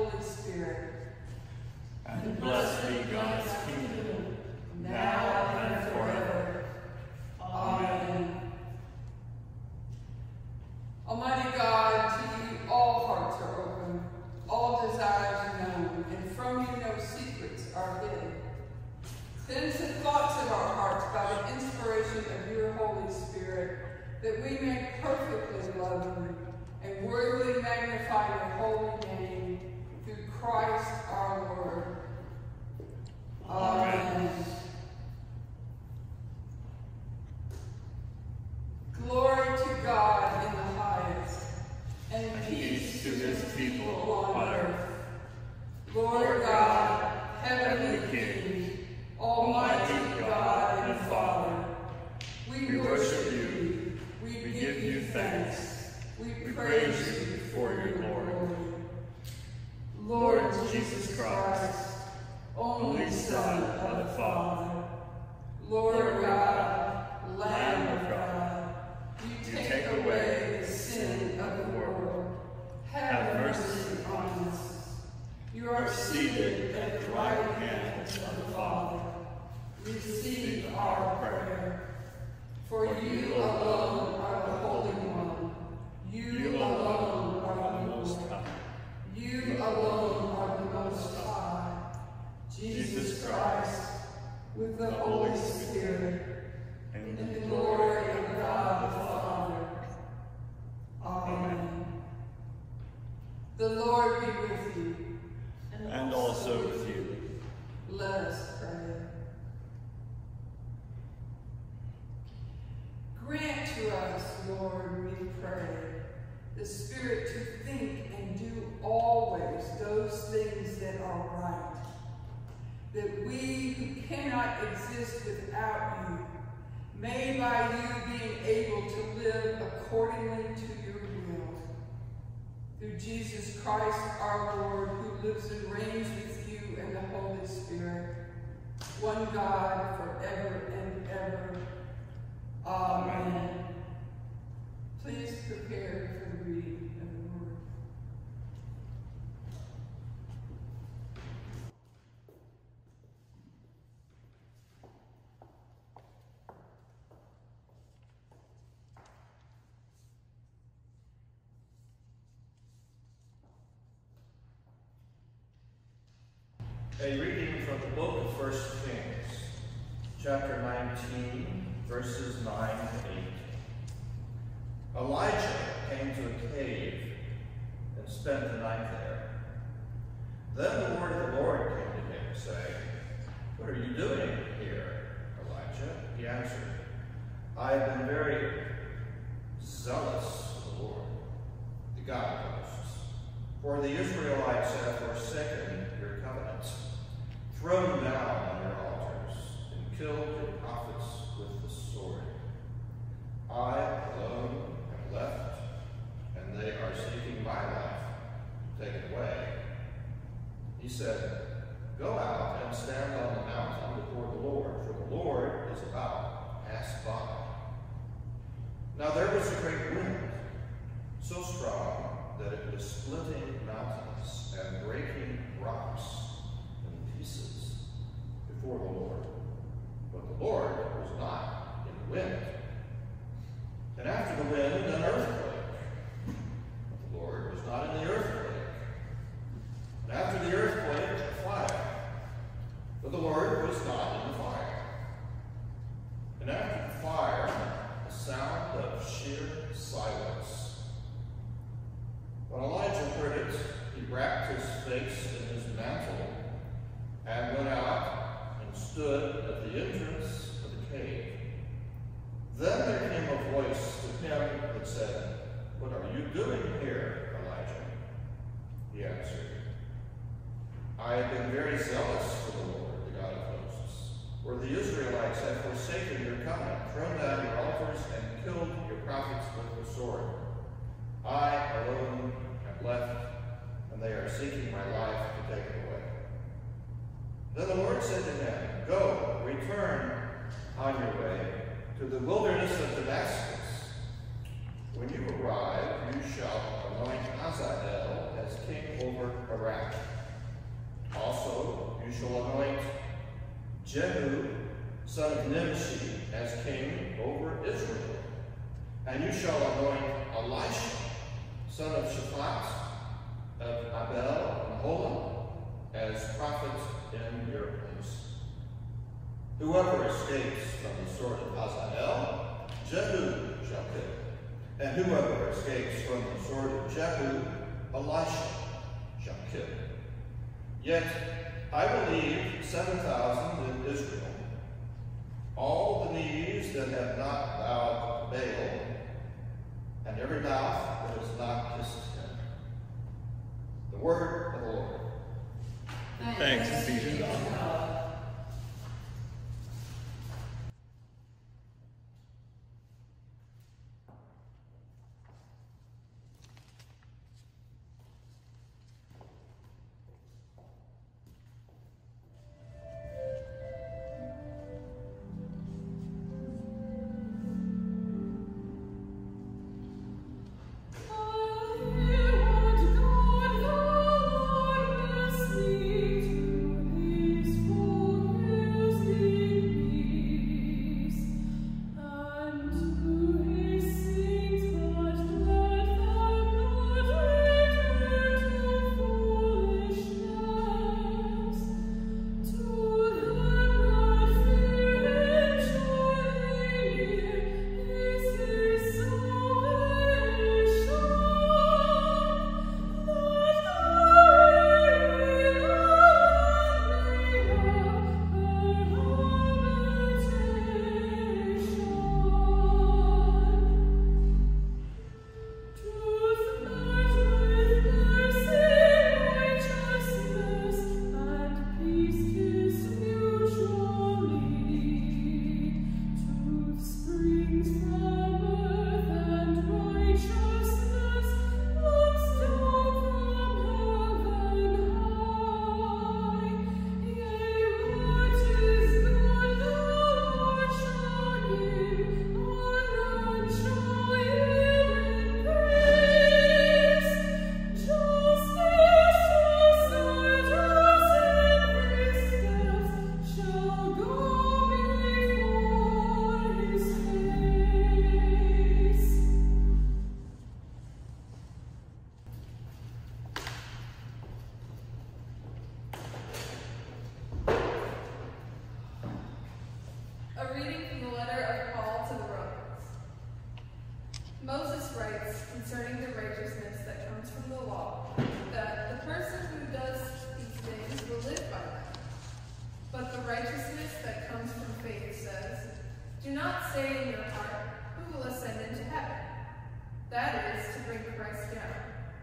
Holy Spirit. And blessed be God's kingdom, now and forever. Amen. Almighty God, to you all hearts are open, all desires known, and from you no secrets are hidden. Send the thoughts of our hearts by the inspiration of your Holy Spirit, that we may perfectly love you and worthily magnify your holy name through Christ our Lord. Amen. Glory to God in the highest, and peace to his people on earth. Lord God, heavenly King, almighty God and Father, we worship you, we give you thanks, we praise you for your glory. Lord Jesus Christ, only Son of the Father, Lord God, Lamb of God, you take away the sin of the world. Have mercy on us. You are seated at the right hand of the Father. Receive our prayer. For you alone are the Holy One. You alone are the Most High. You alone are the Most High. Jesus Christ, with the Holy Spirit, in the glory of God the Father. Amen. The Lord be with you. And also with you. Let us pray. Grant to us, Lord, we pray, the spirit to think and do always those things that are right, that we who cannot exist without you may by you being able to live accordingly to your will. Through Jesus Christ our Lord, who lives and reigns with you and the Holy Spirit, one God forever and ever. Amen. Please prepare for the reading of the word. A reading from the book of 1 Kings, chapter 19, verses 9 to 8. Elijah came to a cave and spent the night there. Then the word of the Lord came to him, saying, "What are you doing here, Elijah?" He answered, "I have been very zealous for the Lord, the God of hosts. For the Israelites have forsaken your covenants, thrown down your altars, and killed your prophets with the sword. I alone am left, and they are seeking my life to take it away." He said, "Go out and stand on the mountain before the Lord, for the Lord is about to pass by." Now there was a great wind, so strong that it was splitting mountains and breaking rocks in pieces before the Lord. But the Lord was not in the wind. And after the wind, an earthquake. But the Lord was not in the earthquake. And after the earthquake, a fire. But the Lord was not in the fire. And after the fire, a sound of sheer silence. When Elijah heard it, he wrapped his face in his mantle and went out and stood at the entrance of the cave. Then there came a voice to him that said, "What are you doing here, Elijah?" He answered, "I have been very zealous for the Lord, the God of hosts. For the Israelites have forsaken your covenant, thrown down your altars, and killed your prophets with the sword. I alone am left, and they are seeking my life to take it away." Then the Lord said to him, "Go, return on your way to the wilderness of Damascus. When you arrive, you shall anoint Hazael as as king over Iraq. Also, you shall anoint Jehu, son of Nimshi, as king over Israel. And you shall anoint Elisha, son of Shaphat, of Abel-Meholah, as prophet in your place. Whoever escapes from the sword of Hazael, Jehu shall kill. And whoever escapes from the sword of Jehu, Elisha shall kill. Yet I will leave 7,000 in Israel, all the knees that have not bowed to Baal, and every mouth that has not kissed him. The word of the Lord. Thanks be to God. Concerning the righteousness that comes from the law, that the person who does these things will live by them. But the righteousness that comes from faith says, do not say in your heart, who will ascend into heaven? That is, to bring Christ down.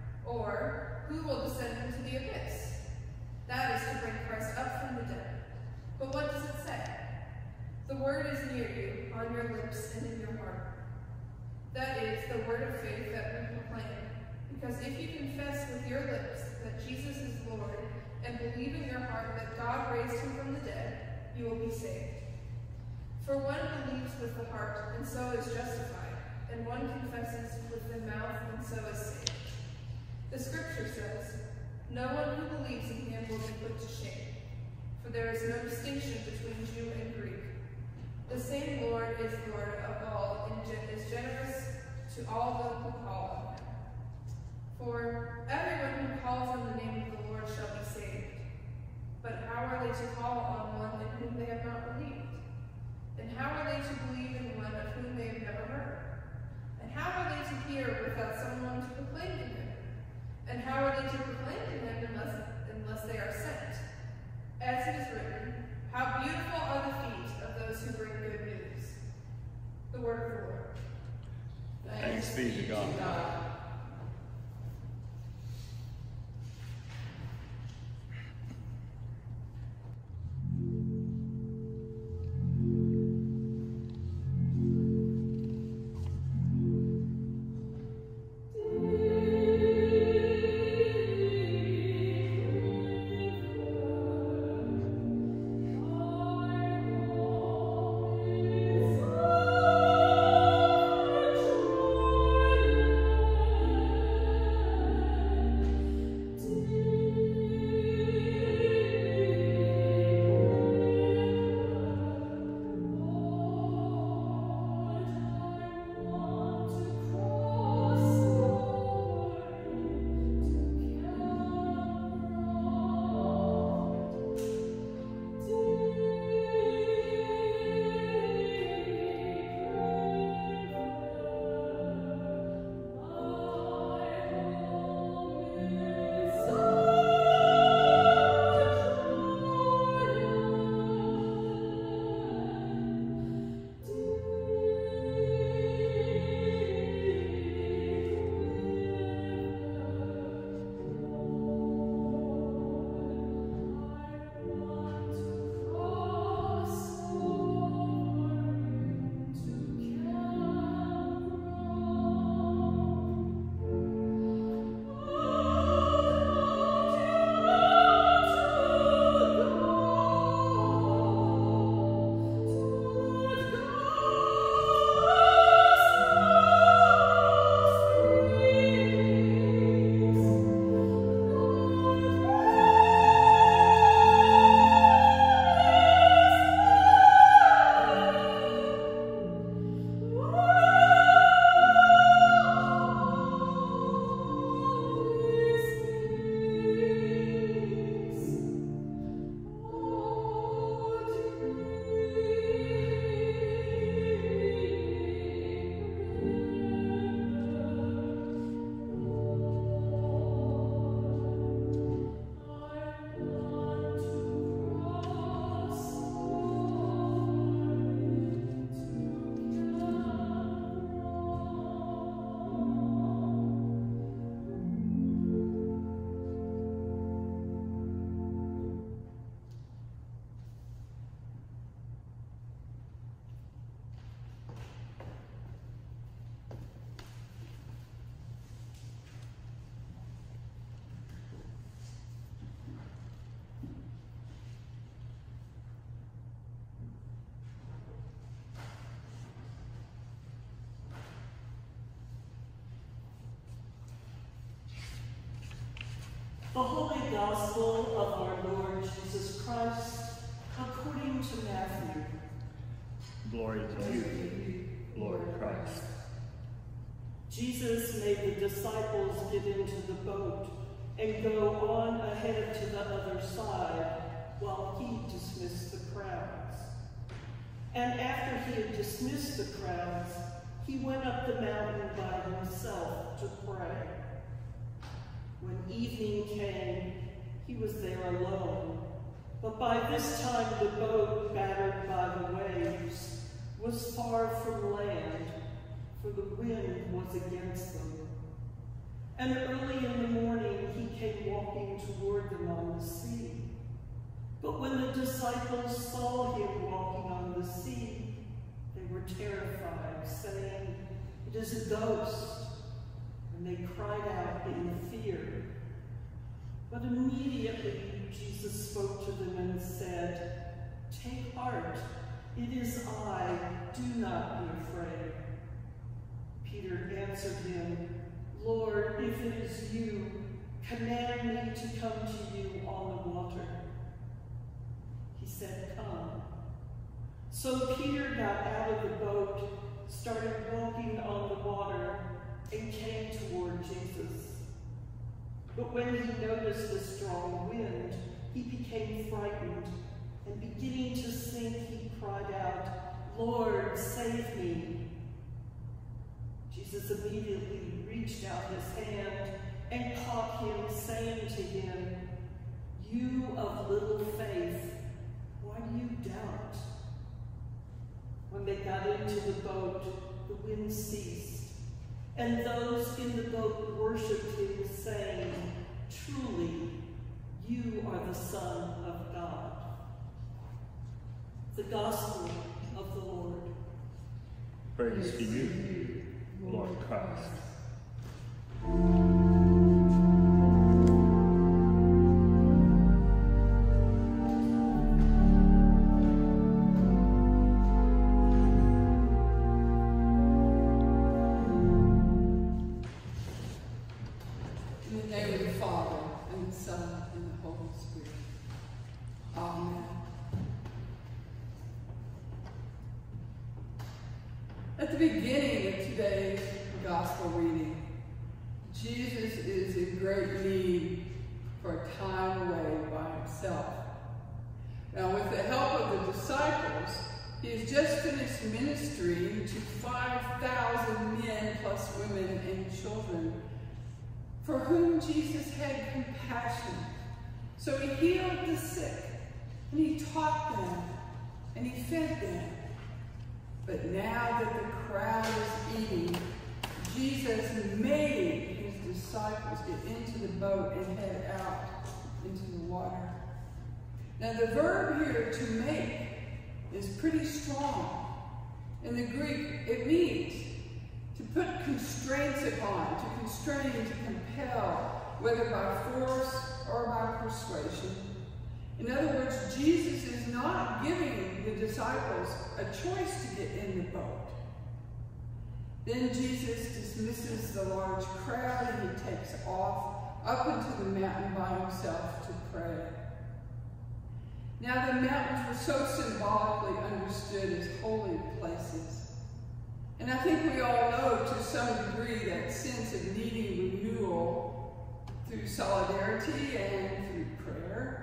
Or, who will descend into the abyss? That is, to bring Christ up from the dead. But what does it say? The word is near you, on your lips and in your heart. That is the word of faith that we proclaim. Because if you confess with your lips that Jesus is Lord and believe in your heart that God raised him from the dead, you will be saved. For one believes with the heart and so is justified, and one confesses with the mouth and so is saved. The scripture says, no one who believes in him will be put to shame, for there is no distinction between Jew and Greek. The same Lord is Lord of all and is generous to all who call on him. For everyone who calls on the name of the Lord shall be saved. But how are they to call on one in whom they have not believed? And how are they to believe in one of whom they have never heard? And how are they to hear without someone to proclaim to him? And how are they to proclaim to him unless they are sent? As it is written, how beautiful are the feet of those who bring good news. The word of the Lord. Thanks be to God. Gospel of our Lord Jesus Christ according to Matthew. Glory to you, Lord Christ. Jesus made the disciples get into the boat and go on ahead to the other side while he dismissed the crowds. And after he had dismissed the crowds, he went up the mountain by himself to pray. When evening came, he was there alone. But by this time the boat, battered by the waves, was far from land, for the wind was against them. And early in the morning he came walking toward them on the sea. But when the disciples saw him walking on the sea, they were terrified, saying, "It is a ghost." And they cried out in fear. But immediately Jesus spoke to them and said, "Take heart, it is I, do not be afraid." Peter answered him, "Lord, if it is you, command me to come to you on the water." He said, "Come." So Peter got out of the boat, started walking on the water, and came toward Jesus. But when he noticed the strong wind, he became frightened, and beginning to sink, he cried out, "Lord, save me." Jesus immediately reached out his hand and caught him, saying to him, "You of little faith, why do you doubt?" When they got into the boat, the wind ceased, and those in the boat worshipped him, saying, "Truly, you are the Son of God." The Gospel of the Lord. Praise to you, Lord Christ. In the name of the Father, and the Son, and the Holy Spirit. Amen. At the beginning of today's Gospel reading, Jesus is in great need for a time away by himself. Now, with the help of the disciples, he has just finished ministering to 5,000 men plus women and children for whom Jesus had compassion. So he healed the sick, and he taught them, and he fed them. But now that the crowd is eating, Jesus made his disciples get into the boat and head out into the water. Now the verb here, to make, is pretty strong. In the Greek, it means to put constraints upon, to constrain, to compel, whether by force or by persuasion. In other words, Jesus is not giving the disciples a choice to get in the boat. Then Jesus dismisses the large crowd and he takes off up into the mountain by himself to pray. Now the mountains were so symbolically understood as holy places. And I think we all know to some degree that sense of needing renewal through solidarity and through prayer.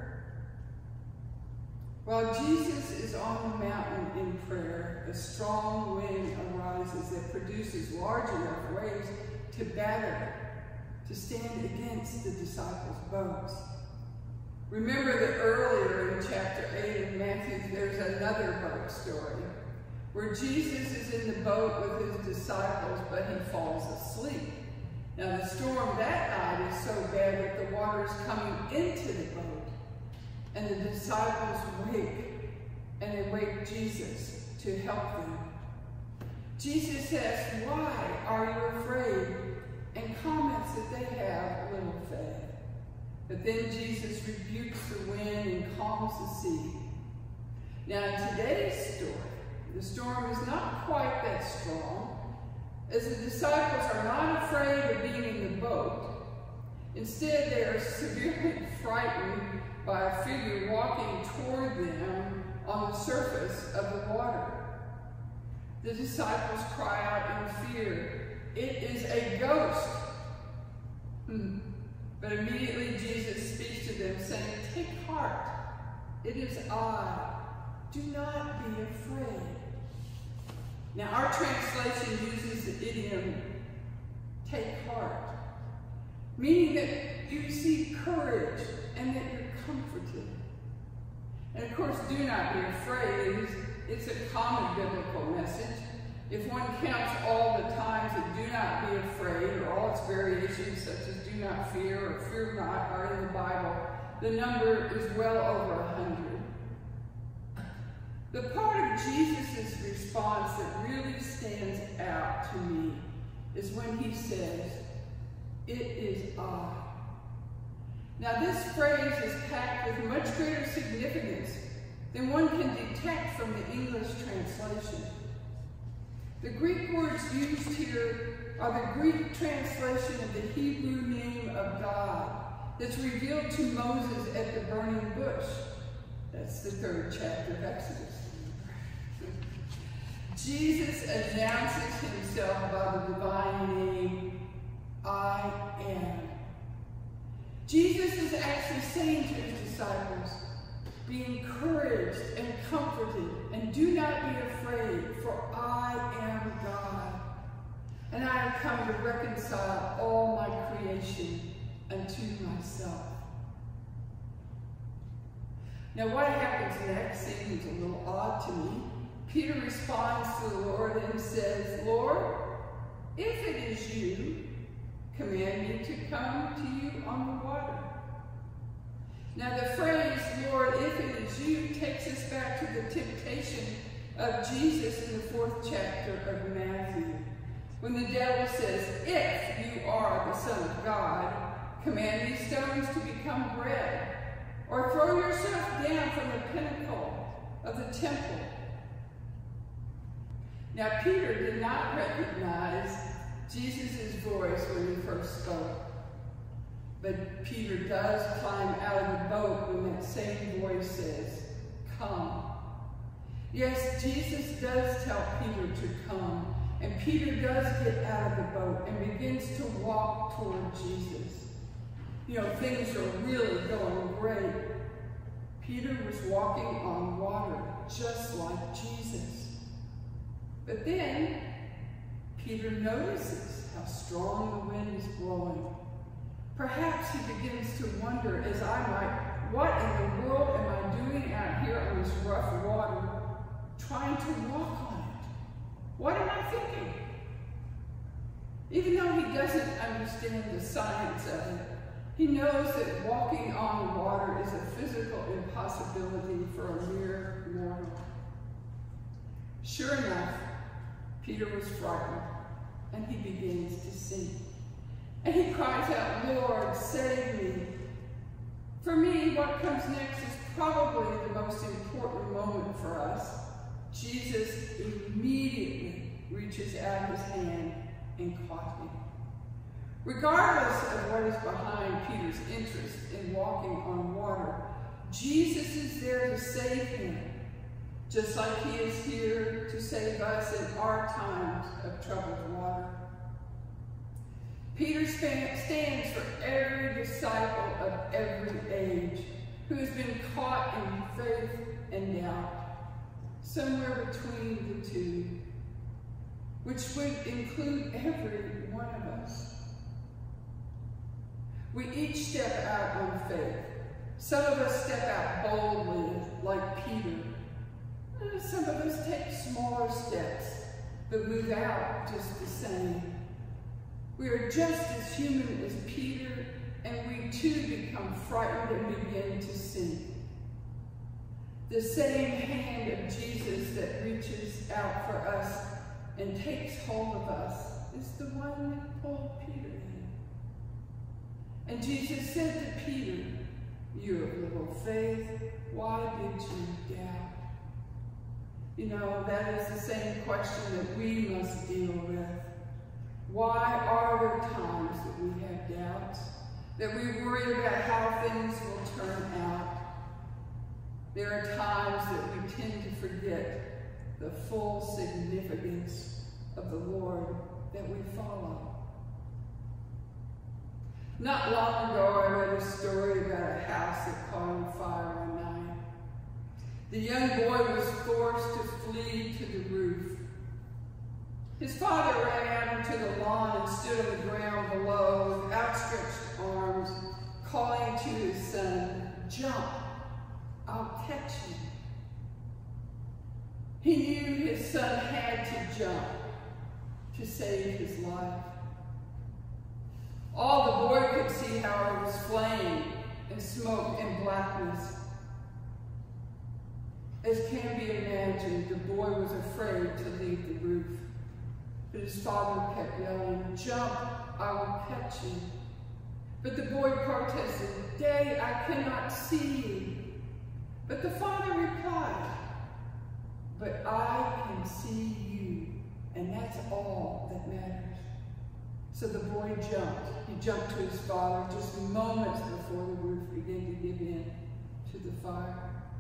While Jesus is on the mountain in prayer, a strong wind arises that produces large enough waves to batter, to stand against the disciples' boats. Remember that earlier in chapter 8 of Matthew, there's another boat story where Jesus is in the boat with his disciples, but he falls asleep. Now the storm that night is so bad that the water is coming into the boat. And the disciples wake, and they wake Jesus to help them. Jesus says, "Why are you afraid?" and comments that they have little faith. But then Jesus rebukes the wind and calms the sea. Now in today's story, the storm is not quite that strong, as the disciples are not afraid of being in the boat. Instead, they are severely frightened by a figure walking toward them on the surface of the water. The disciples cry out in fear, "It is a ghost!" But immediately Jesus speaks to them, saying, "Take heart, it is I. Do not be afraid." Now our translation uses the idiom, "take heart," meaning that you receive courage and that you're comforted. And of course, do not be afraid. It's a common biblical message. If one counts all the times that "do not be afraid," or all its variations such as "do not fear" or "fear not" are in the Bible, the number is well over 100. The part of Jesus' response that really stands out to me is when he says, "It is I." Now this phrase is packed with much greater significance than one can detect from the English translation. The Greek words used here are the Greek translation of the Hebrew name of God that's revealed to Moses at the burning bush. That's the 3rd chapter of Exodus. Jesus announces himself by the divine name, "I am." Jesus is actually saying to his disciples, "Be encouraged and comforted, and do not be afraid, for I am God, and I have come to reconcile all my creation unto myself." Now what happens next seems a little odd to me. Peter responds to the Lord and says, "Lord, if it is you, command me to come to you on the water." Now the phrase, "Lord, if it is you," takes us back to the temptation of Jesus in the 4th chapter of Matthew, when the devil says, "If you are the Son of God, command these stones to become bread, or throw yourself down from the pinnacle of the temple." Now Peter did not recognize Jesus' voice when he first spoke. But Peter does climb out of the boat when that same voice says, "Come." Yes, Jesus does tell Peter to come, and Peter does get out of the boat and begins to walk toward Jesus. You know, things are really going great. Peter was walking on water, just like Jesus. But then, Peter notices how strong the wind is blowing. Perhaps he begins to wonder, as I might, what in the world am I doing out here on this rough water, trying to walk on it? What am I thinking? Even though he doesn't understand the science of it, he knows that walking on water is a physical impossibility for a mere mortal. Sure enough, Peter was frightened, and he begins to sink. And he cries out, "Lord, save me." For me, what comes next is probably the most important moment for us. Jesus immediately reaches out his hand and caught him. Regardless of what is behind Peter's interest in walking on water, Jesus is there to save him, just like he is here to save us in our times of troubled water. Peter stands for every disciple of every age who has been caught in faith and doubt, somewhere between the two, which would include every one of us. We each step out on faith. Some of us step out boldly, like Peter. Some of us take smaller steps, but move out just the same. We are just as human as Peter, and we too become frightened and begin to sink. The same hand of Jesus that reaches out for us and takes hold of us is the one that pulled Peter in. And Jesus said to Peter, "You of little faith, why did you doubt?" You know, that is the same question that we must deal with. Why are there times that we have doubts, that we worry about how things will turn out. There are times that we tend to forget the full significance of the Lord that we follow. Not long ago, I read a story about a house that caught on fire one night. The young boy was forced to flee to the roof. His father ran out into the lawn and stood on the ground below with outstretched arms, calling to his son, "Jump, I'll catch you." He knew his son had to jump to save his life. All the boy could see, however, was flame and smoke and blackness. As can be imagined, the boy was afraid to leave the roof. But his father kept yelling, "Jump, I will catch you." But the boy protested, "Daddy, I cannot see you." But the father replied, "But I can see you, and that's all that matters." So the boy jumped. He jumped to his father just moments before the roof began to give in to the fire.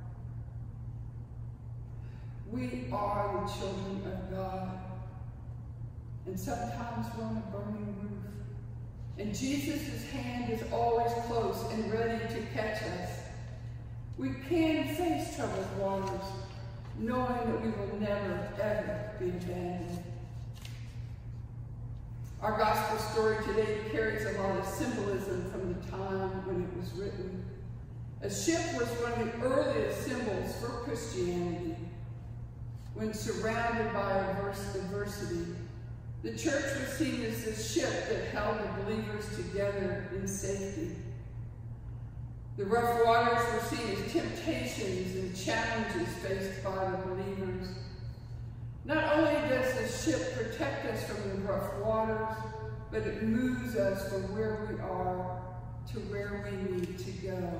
We are the children of God. And sometimes we're on a burning roof. And Jesus' hand is always close and ready to catch us. We can face troubled waters, knowing that we will never, ever be abandoned. Our gospel story today carries a lot of symbolism from the time when it was written. A ship was one of the earliest symbols for Christianity. When surrounded by adversity, the church was seen as the ship that held the believers together in safety. The rough waters were seen as temptations and challenges faced by the believers. Not only does the ship protect us from the rough waters, but it moves us from where we are to where we need to go.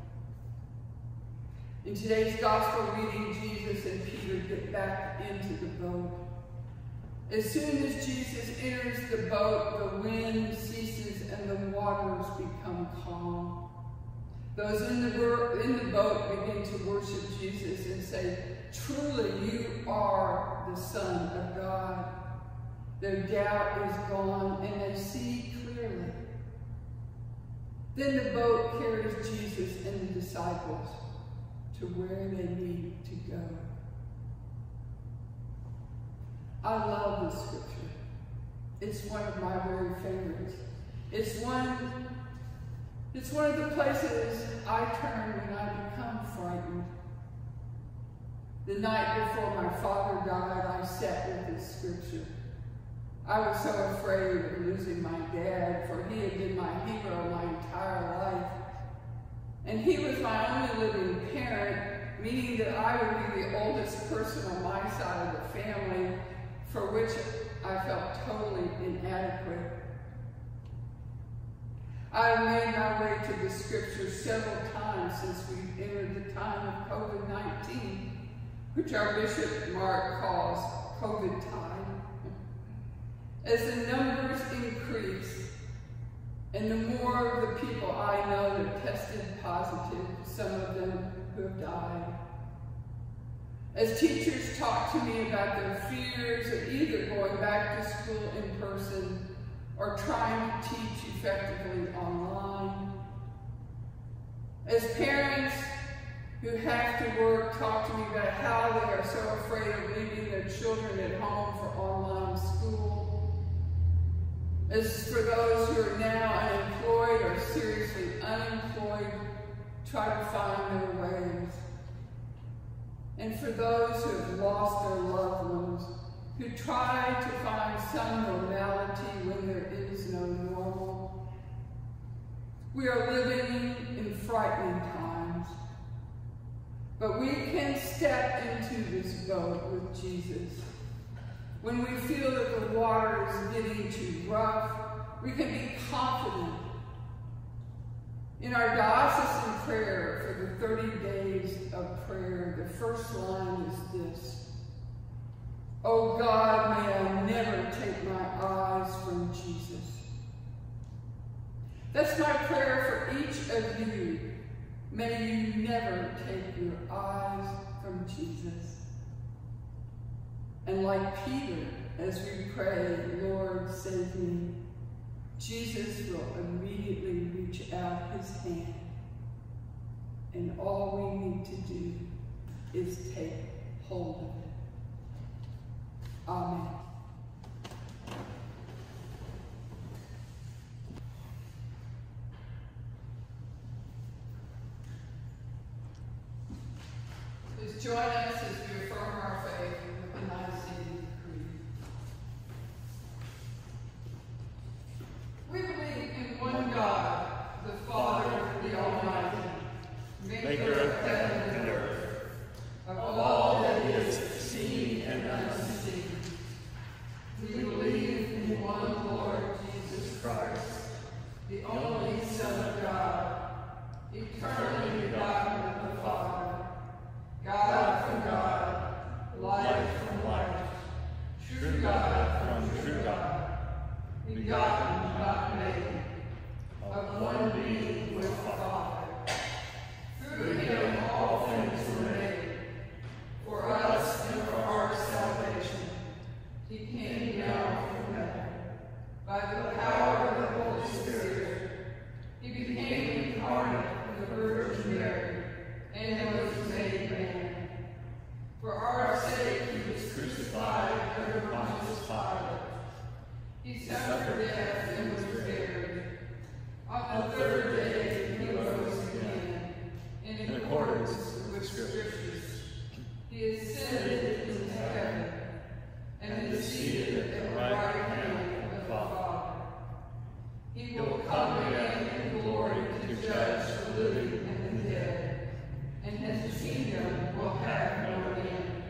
In today's gospel reading, Jesus and Peter get back into the boat. As soon as Jesus enters the boat, the wind ceases and the waters become calm. Those in the boat begin to worship Jesus and say, "Truly, you are the Son of God." Their doubt is gone and they see clearly. Then the boat carries Jesus and the disciples to where they need to go. I love this scripture. It's one of my very favorites. It's one of the places I turn when I become frightened. The night before my father died, I sat with this scripture. I was so afraid of losing my dad, for he had been my hero my entire life. And he was my only living parent, meaning that I would be the oldest person on my side of the family, for which I felt totally inadequate. I have made my way to the scripture several times since we entered the time of COVID-19, which our Bishop Mark calls COVID time. As the numbers increase, and the more of the people I know that tested positive, some of them who have died. As teachers talk to me about their fears of either going back to school in person or trying to teach effectively online. As parents who have to work talk to me about how they are so afraid of leaving their children at home for online school. As for those who are now unemployed or seriously unemployed, try to find their ways. And for those who have lost their loved ones, who try to find some normality when there is no normal. We are living in frightening times, but we can step into this boat with Jesus. When we feel that the water is getting too rough, we can be confident. In our diocesan prayer for the 30 days of prayer, the first line is this: "Oh God, may I never take my eyes from Jesus." That's my prayer for each of you. May you never take your eyes from Jesus. And like Peter, as we pray, Lord, save me, Jesus will immediately reach out his hand. And all we need to do is take hold of it. Amen. Please join us as we affirm our faith with the Nicene Creed. We believe in one God, the Father, the Almighty, maker of heaven and earth, of all that is seen and unseen. We believe in one Lord Jesus Christ, the only Son of God, eternally begotten of the Father, God from God, light from light, true God from true God, begotten, not made, of one being with the Father. Through him all things were made. For us and for our salvation, he came down from heaven. By the power of the Holy Spirit, he became incarnate of the Virgin Mary, and was made man. For our sake he was crucified under Pontius Pilate. He suffered death and was buried. On the third day he rose again, in accordance with the Scriptures. He ascended into heaven, and is seated at the right hand of the Father. He will come again in glory to judge the living and the dead, and his kingdom will have no end.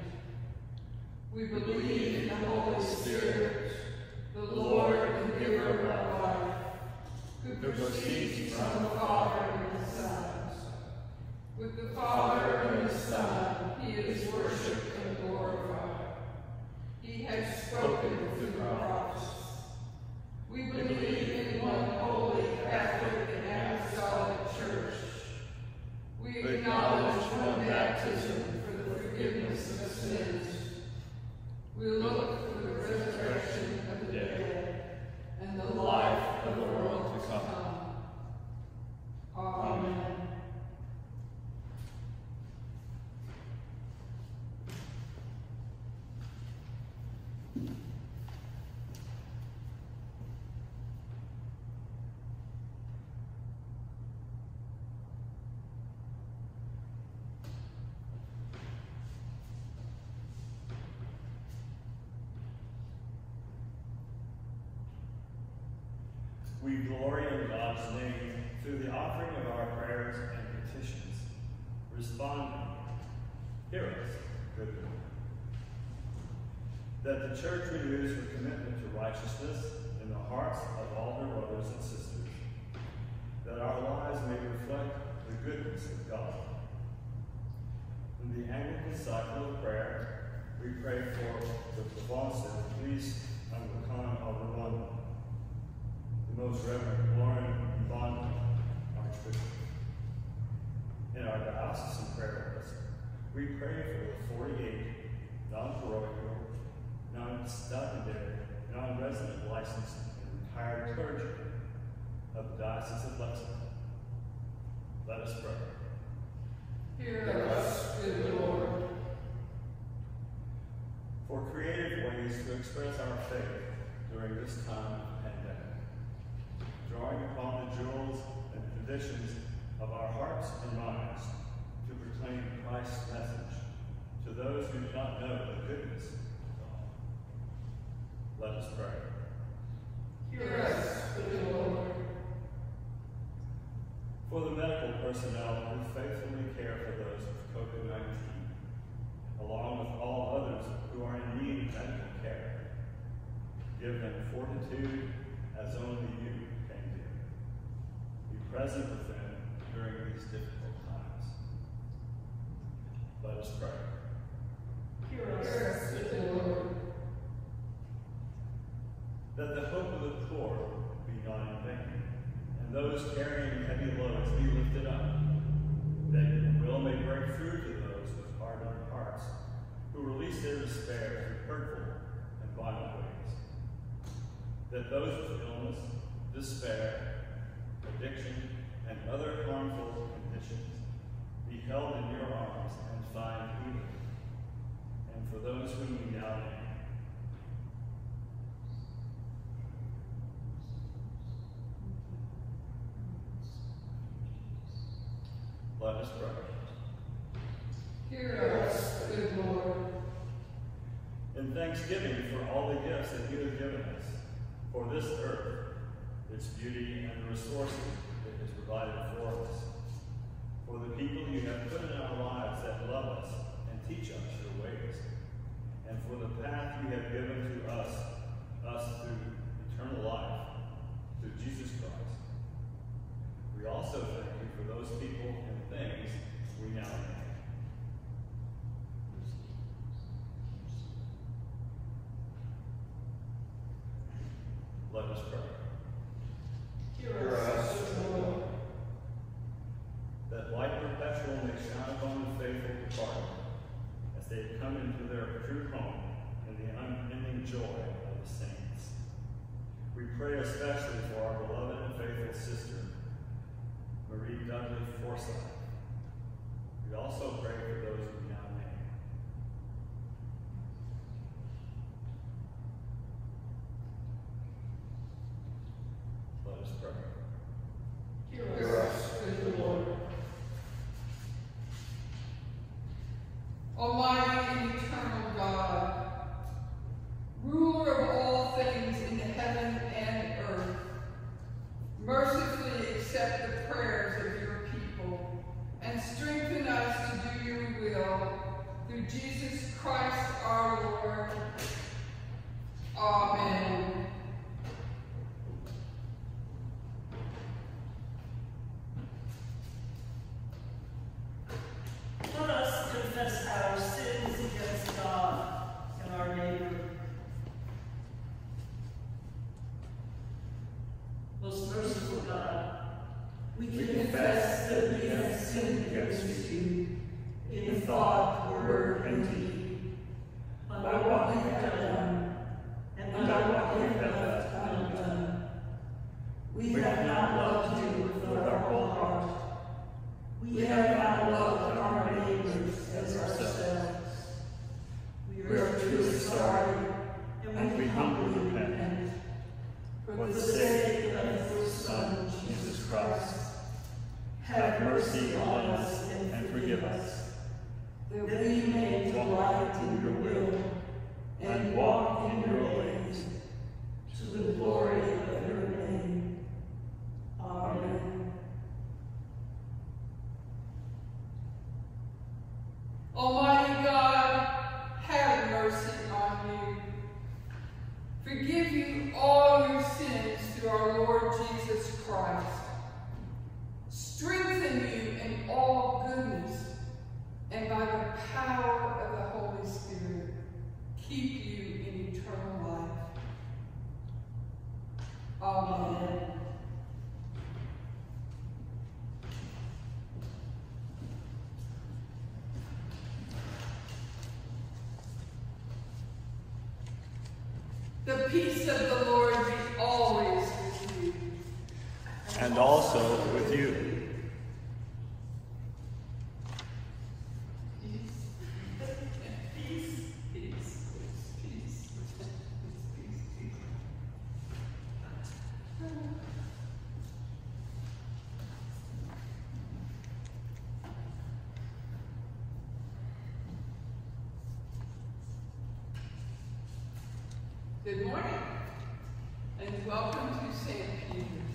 We believe in the Holy Spirit, the Lord and giver of our life, who proceeds from the Father and the Son. With the Father and the Son, he is worshipped and glorified. He has spoken through the prophets. We believe in one holy, Catholic, and Apostolic Church. We acknowledge one baptism for the forgiveness of sins. We look for the resurrection of the dead and the life of the world to come. Amen. We glory in God's name through the offering of our prayers and petitions. Respond, hear us, good Lord. That the Church renews her commitment to righteousness in the hearts of all her brothers and sisters. That our lives may reflect the goodness of God. In the Anglican cycle of prayer, we pray for the Provence Eglise Anglicane of Rwanda, the Most Reverend Lauren Bond, Archbishop. In our diocesan prayer list, we pray for the 48 non-parochial, non-secondary, non-resident licensed and retired clergy of the Diocese of Lexington. Let us pray. Hear us, good Lord. For creative ways to express our faith during this time of pandemic, drawing upon the jewels and traditions of our hearts and minds to proclaim Christ's message to those who do not know the goodness of God. Let us pray. Hear us, good Lord. For the medical personnel who faithfully care for those with COVID-19, along with all others who are in need of medical care, give them fortitude as only you can give. Be present with them during these difficult times. Let us pray. Hear us, good Lord. That the hope of the poor be not in vain, and those those carrying heavy loads be lifted up, that your will may break through to those with hardened hearts, who release their despair through hurtful and violent ways. That those with illness, despair, addiction, and other harmful conditions be held in your arms and find healing. And for those whom we now name, let us pray. Hear us, good Lord. In thanksgiving for all the gifts that you have given us, for this earth, its beauty and the resources it has provided for us, for the people you have put in our lives that love us and teach us your ways, and for the path you have given to us through eternal life, through Jesus Christ. We also thank you for those people and things we now name. Let us pray. Hear us, good Lord. That light perpetual may shine upon the faithful departed, as they come into their true home in the unending joy of the saints. We pray especially for our beloved and faithful sister, Marie Dudley Forsyth. We also pray for those we now name. Let us pray. Hear us, good Lord. Almighty and eternal God, ruler of all things in heaven and earth, mercifully accept the prayers of your people and strengthen us to do your will through Jesus Christ our Lord. Amen. Let us confess our sins against God and our neighbor. Most merciful God, we confess that we have sinned against you in thought, word, and deed, by what we have done and by what we have left undone. We have not loved you with our whole heart. We have not loved our neighbors as ourselves. We are truly sorry, and we humbly repent. For the sake of your Son, Jesus Christ, have mercy on us and forgive us, that we may delight in your will and walk in your ways, to the glory of your name. Amen. Almighty God, have mercy on you. Forgive you all your sins through our Lord Jesus Christ. Strengthen you in all goodness, and by the power of the Holy Spirit, keep you in eternal life. Amen. The peace of the Lord be always with you. And also with you. Good morning, and welcome to St. Peter's.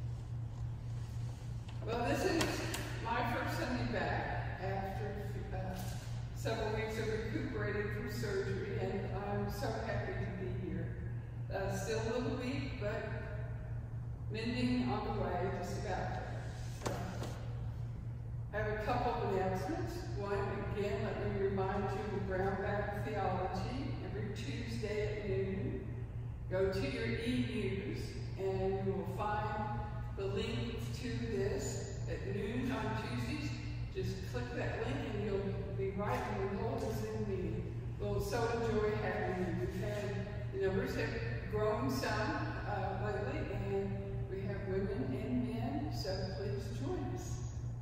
Well, this is my first Sunday back after several weeks of recuperating from surgery, and I'm so happy to be here. Still a little weak, but mending on the way, just about there. So, I have a couple of announcements. One, again, let me remind you of Brown Bag Theology every Tuesday at noon. Go to your e-news and you will find the link to this at noon on Tuesdays. Just click that link and you'll be right in the whole Zoom meeting. We'll so enjoy having you. We've had, the numbers have grown some lately, and we have women and men, so please join us.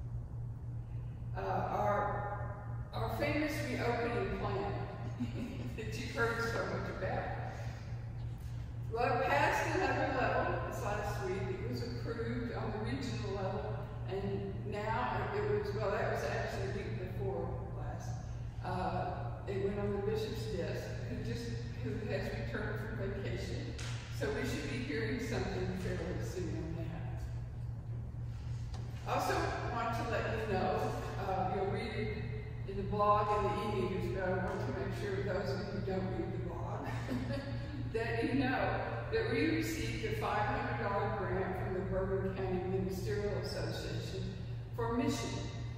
Our famous reopening plan that you've heard so much about. Well, it passed another level this last week. It was approved on the regional level, and now well, that was actually the week before last. It went on the bishop's desk, who has returned from vacation. So we should be hearing something fairly soon on that. I also want to let you know, you'll read it in the blog and the e-news, but I want to make sure those of you who don't read the blog, that you know that we received a $500 grant from the Bourbon County Ministerial Association for mission.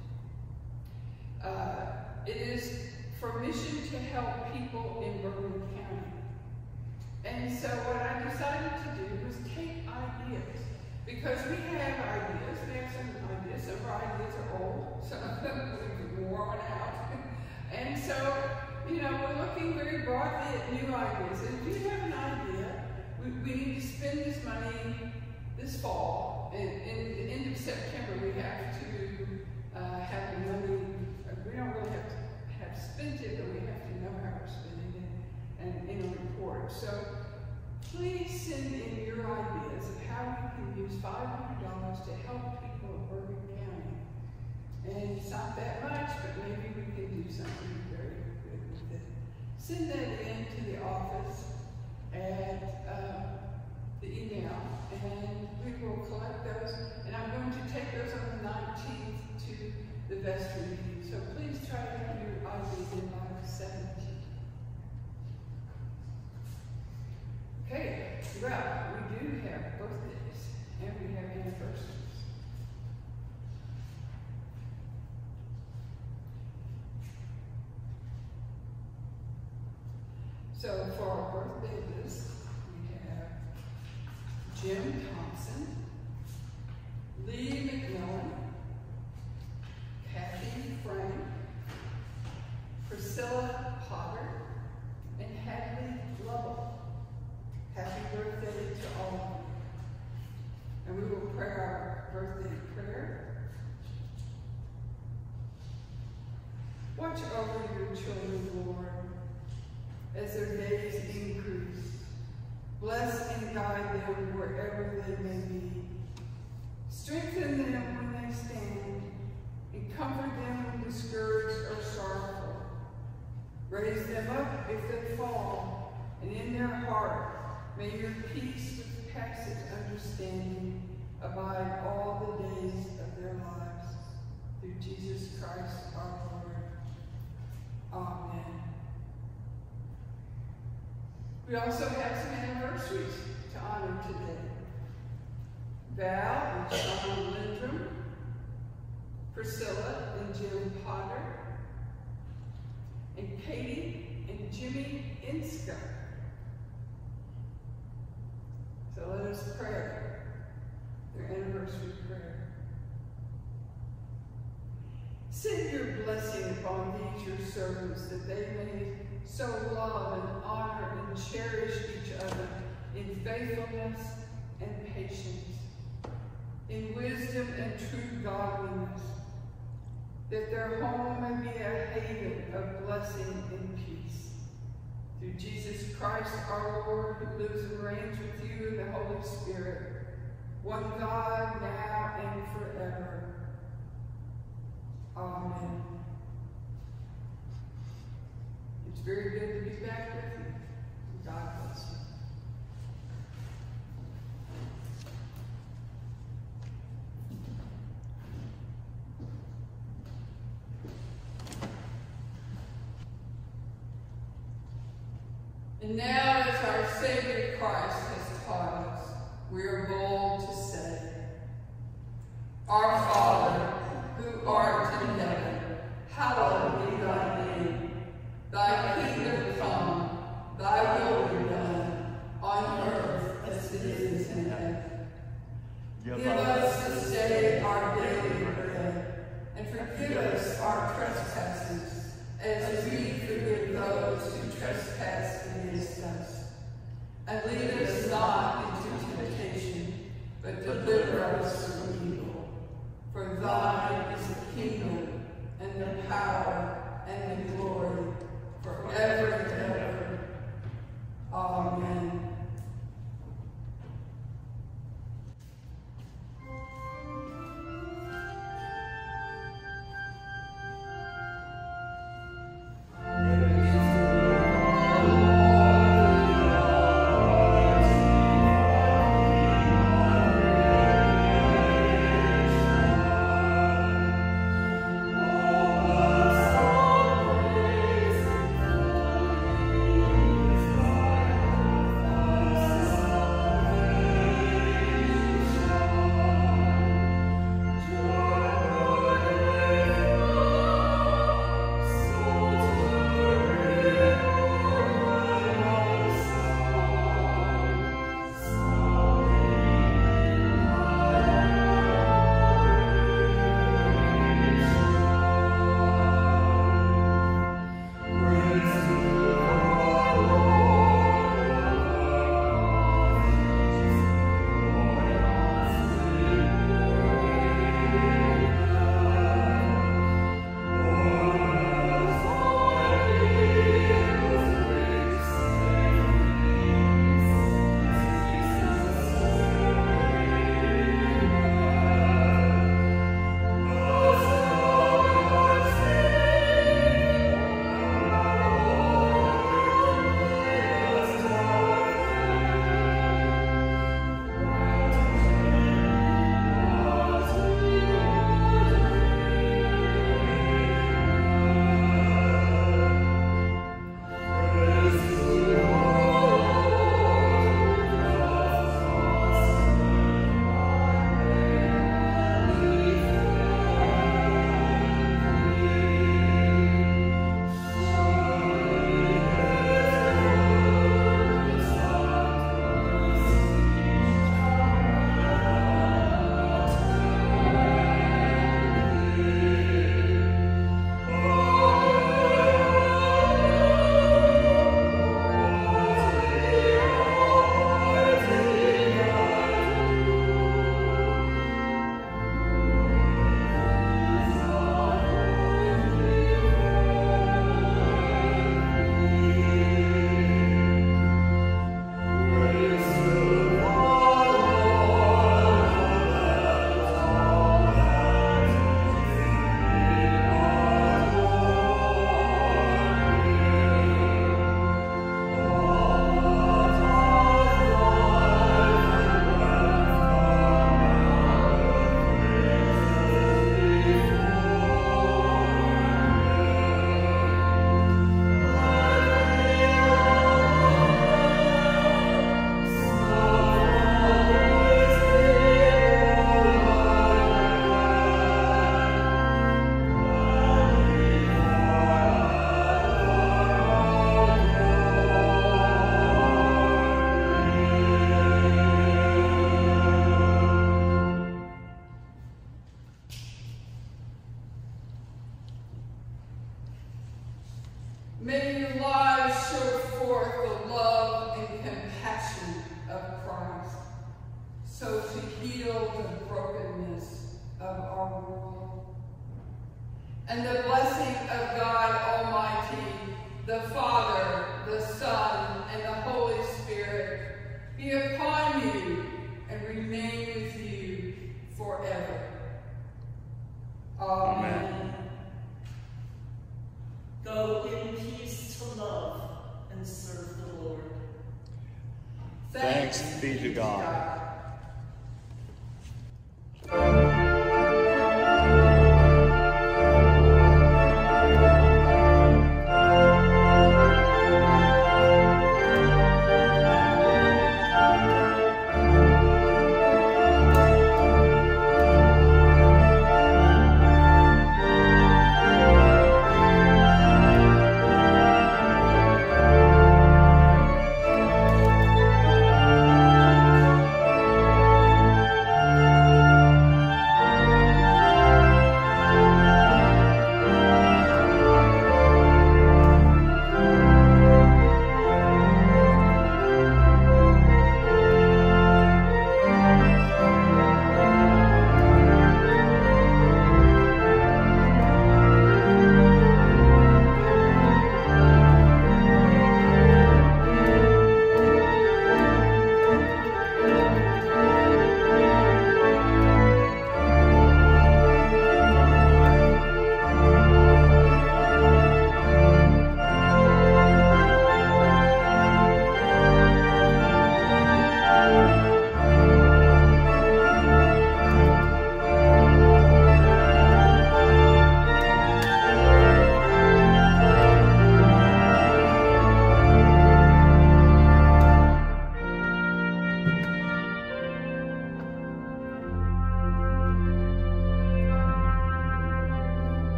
It is for mission to help people in Bourbon County. And so what I decided to do was take ideas, because we have ideas. We have some ideas. Some of our ideas are old. Some of them we've worn out. And so, you know, we're looking very broadly at new ideas. And if you have an idea, we need to spend this money this fall. In the end of September, we have to have the money. We don't really have to have spent it, but we have to know how we're spending it and in a report. So please send in your ideas of how we can use $500 to help people in Bourbon County. And it's not that much, but maybe we can do something very good with it. Send that in to the office at the email, and we will collect those. And I'm going to take those on the 19th to the vestry meeting. So please try to have your ideas in by the 17th. Okay, well, we do have birthdays and we have anniversaries. So for our birthday list, we have Jim Thompson, Lee McMillan, Kathy Frank, Priscilla Potter, and Hadley Lovell. Happy birthday to all of you. And we will pray our birthday prayer. Watch over your children, Lord, as their days increase. Bless and guide them wherever they may be. Strengthen them when they stand, and comfort them when discouraged or sorrowful. Raise them up if they fall, and in their heart may your peace which passes understanding abide all the days of their lives. Through Jesus Christ our Lord. Amen. We also have some anniversaries to honor today. Val and Sean Lindrum, Priscilla and Jim Potter, and Katie and Jimmy Inska. So let us pray their anniversary prayer. Send your blessing upon these your servants, that they may so love and honor and cherish each other in faithfulness and patience, in wisdom and true godliness, that their home may be a haven of blessing and peace. Through Jesus Christ our Lord, who lives and reigns with you in the Holy Spirit, one God, now and forever. Amen. It's very good to be back with you. God bless you. And now, as our Savior Christ has taught us, we are bold to say, Our Father, who art in heaven, hallowed be thy name. Thy kingdom come, thy will be done, on earth as it is in heaven. Give us May your lives show forth the love and compassion of Christ, so to heal the brokenness of our world. And the blessing of God Almighty, the Father, the Son, and the Holy Spirit be upon you and remain with you forever. Amen. Go in peace to love and serve the Lord. Thanks be to God.